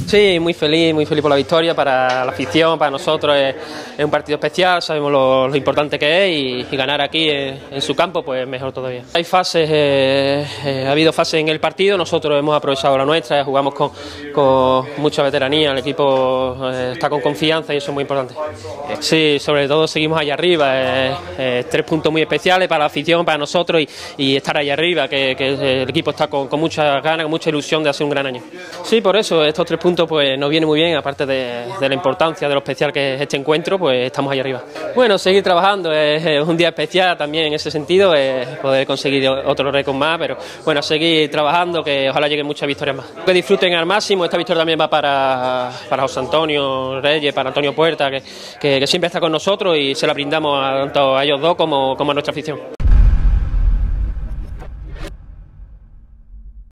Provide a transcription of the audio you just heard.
Sí, muy feliz por la victoria, para la afición, para nosotros es un partido especial, sabemos lo importante que es y ganar aquí en su campo pues mejor todavía. Hay fases, ha habido fases en el partido, nosotros hemos aprovechado la nuestra, jugamos con mucha veteranía, el equipo está con confianza y eso es muy importante. Sí, sobre todo seguimos allá arriba, 3 puntos muy especiales para la afición, para nosotros y estar allá arriba, que el equipo está con muchas ganas, con mucha ilusión de hacer un gran año. Sí, por eso estos 3 puntos pues nos viene muy bien, aparte de la importancia de lo especial que es este encuentro, pues estamos ahí arriba. Bueno, seguir trabajando, es un día especial también en ese sentido, poder conseguir otro récord más, pero bueno, seguir trabajando, que ojalá lleguen muchas victorias más. Que disfruten al máximo, esta victoria también va para José Antonio Reyes, para Antonio Puerta, que siempre está con nosotros y se la brindamos tanto a ellos dos como a nuestra afición.